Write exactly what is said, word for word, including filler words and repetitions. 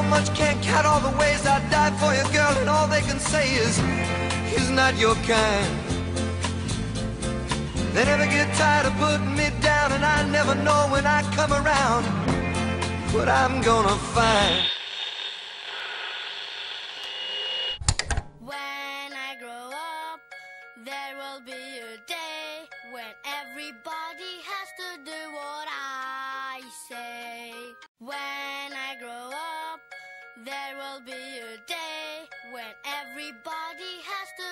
much, can't count all the ways I'd die for you, girl, and all they can say is, he's not your kind. They never get tired of putting me down, and I never know when I come around what I'm gonna find. When I grow up, there will be a day when everybody has to do what I say. When I grow up, there will be a day when everybody has to